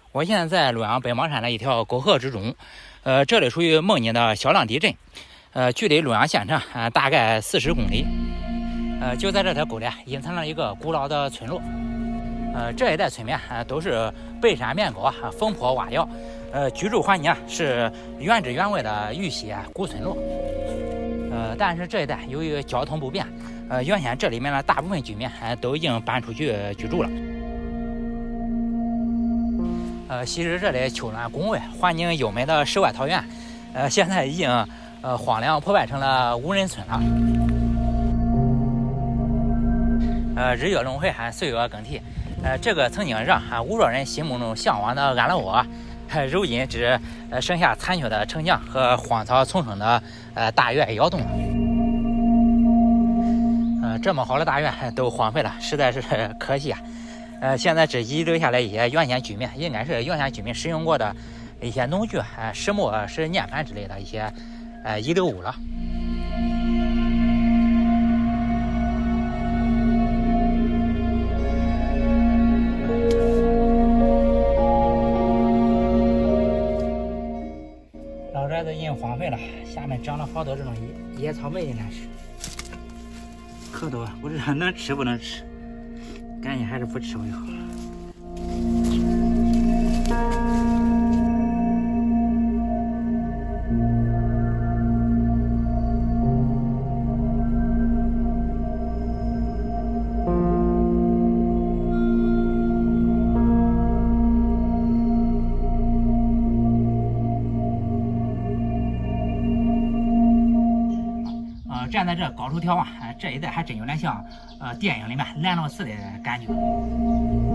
我现在在洛阳北邙山的一条沟河之中，这里属于孟尼的小浪地镇，距离洛阳县城大概40公里。就在这条沟里隐藏了一个古老的村落。这一带村民都是背山面沟风坡洼窑，居住环境是原汁原味的玉溪古村落。但是这一带由于交通不便，原先这里面的大部分居民都已经搬出去居住了。昔日这里丘峦拱卫、环境优美的世外桃源，现在已经荒凉破败成了无人村了。日月轮回，岁月更替。这个曾经让吴若人心目中向往的安乐窝，如今只剩下残缺的城墙和荒草丛生的大院窑洞了。这么好的大院都荒废了，实在是可惜啊。现在只遗留下来一些原先居民，应该是原先居民使用过的一些农具、石磨、石念盘之类的一些遗留物了。老宅子已经荒废了，下面长了好多这种野草莓，应该是可多，不知道能吃不能吃，赶紧还是不吃为好。站在这高处眺望，这一带还真有点像电影里面兰若寺的感觉。